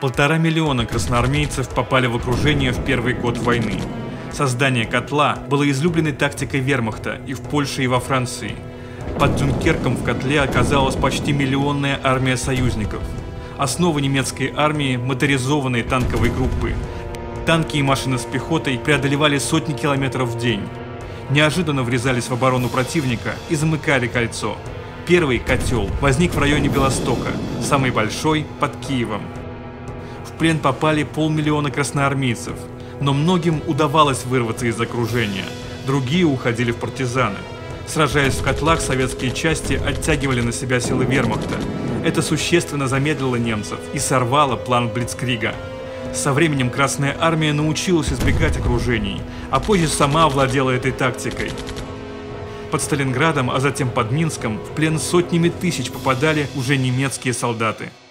1,5 миллиона красноармейцев попали в окружение в первый год войны. Создание котла было излюбленной тактикой вермахта и в Польше, и во Франции. Под Дюнкерком в котле оказалась почти миллионная армия союзников. Основа немецкой армии – моторизованные танковые группы. Танки и машины с пехотой преодолевали сотни километров в день. Неожиданно врезались в оборону противника и замыкали кольцо. Первый котел возник в районе Белостока, самый большой – под Киевом. В плен попали 500 000 красноармейцев, но многим удавалось вырваться из окружения, другие уходили в партизаны. Сражаясь в котлах, советские части оттягивали на себя силы вермахта. Это существенно замедлило немцев и сорвало план Блицкрига. Со временем Красная Армия научилась избегать окружений, а позже сама овладела этой тактикой. Под Сталинградом, а затем под Минском в плен сотнями тысяч попадали уже немецкие солдаты.